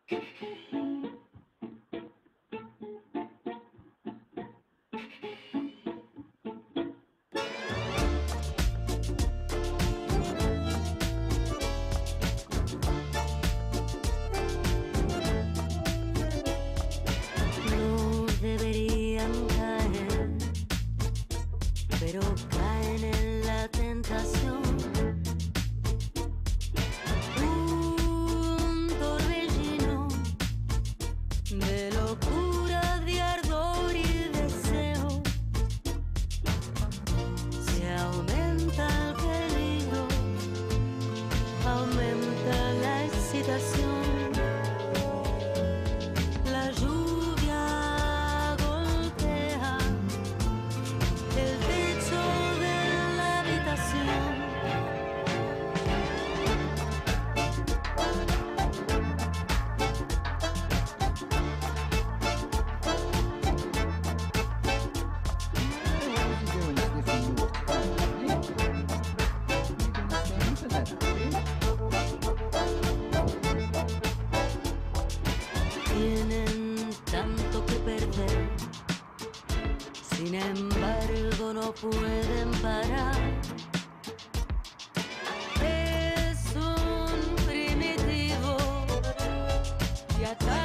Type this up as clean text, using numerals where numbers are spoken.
No deberían caer, pero caen en la tentación. Un torbellino de locura, de ardor y deseo. Se aumenta el peligro, aumenta la excitación. La lluvia golpea el techo de la habitación. Tienen tanto que perder, sin embargo no pueden parar. Es un primitivo que ataca